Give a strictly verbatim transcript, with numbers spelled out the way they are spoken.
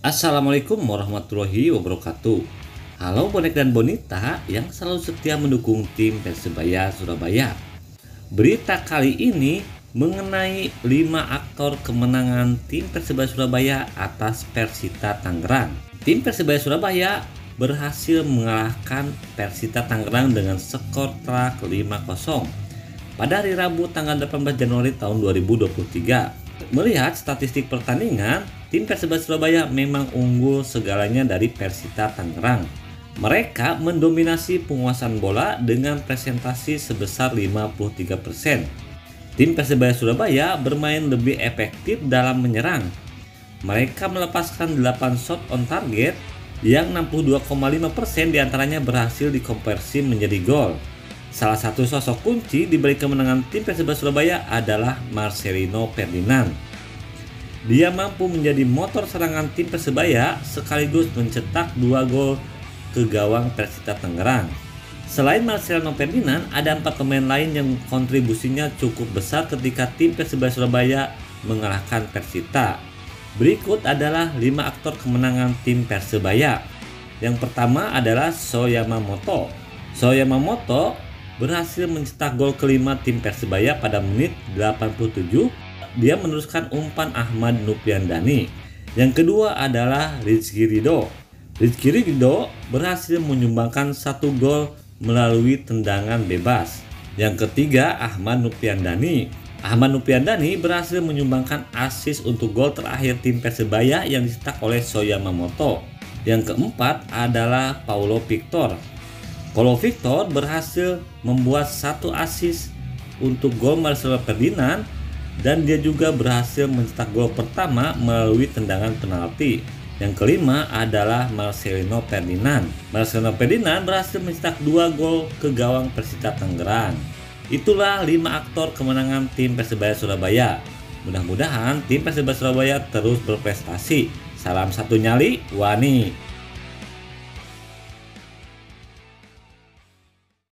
Assalamualaikum warahmatullahi wabarakatuh. Halo bonek dan bonita yang selalu setia mendukung tim Persebaya Surabaya. Berita kali ini mengenai lima aktor kemenangan tim Persebaya Surabaya atas Persita Tangerang. Tim Persebaya Surabaya berhasil mengalahkan Persita Tangerang dengan skor telak lima kosong pada hari Rabu tanggal delapan belas Januari tahun dua ribu dua puluh tiga. Melihat statistik pertandingan, tim Persebaya Surabaya memang unggul segalanya dari Persita Tangerang. Mereka mendominasi penguasaan bola dengan presentasi sebesar lima puluh tiga persen. Tim Persebaya Surabaya bermain lebih efektif dalam menyerang. Mereka melepaskan delapan shot on target yang enam puluh dua koma lima persen diantaranya berhasil dikonversi menjadi gol. Salah satu sosok kunci di balik kemenangan tim Persebaya Surabaya adalah Marcelino Ferdinand. Dia mampu menjadi motor serangan tim Persebaya sekaligus mencetak dua gol ke gawang Persita Tangerang. Selain Marcelino Ferdinand, ada empat pemain lain yang kontribusinya cukup besar ketika tim Persebaya Surabaya mengalahkan Persita. Berikut adalah lima aktor kemenangan tim Persebaya. Yang pertama adalah Sho Yamamoto. Sho Yamamoto berhasil mencetak gol kelima tim Persebaya pada menit delapan puluh tujuh. Dia meneruskan umpan Ahmad Nopiandani. Yang kedua adalah Rizky Ridho. Rizky Ridho berhasil menyumbangkan satu gol melalui tendangan bebas. Yang ketiga Ahmad Nopiandani. Ahmad Nopiandani berhasil menyumbangkan assist untuk gol terakhir tim Persebaya yang dicetak oleh Sho Yamamoto. Yang keempat adalah Paulo Victor. Paulo Victor berhasil membuat satu assist untuk gol Marcelino Ferdinand dan dia juga berhasil mencetak gol pertama melalui tendangan penalti. Yang kelima adalah Marcelino Ferdinand. Marcelino Ferdinand berhasil mencetak dua gol ke gawang Persita Tangerang. Itulah lima aktor kemenangan tim Persebaya Surabaya. Mudah-mudahan tim Persebaya Surabaya terus berprestasi. Salam satu nyali, Wani.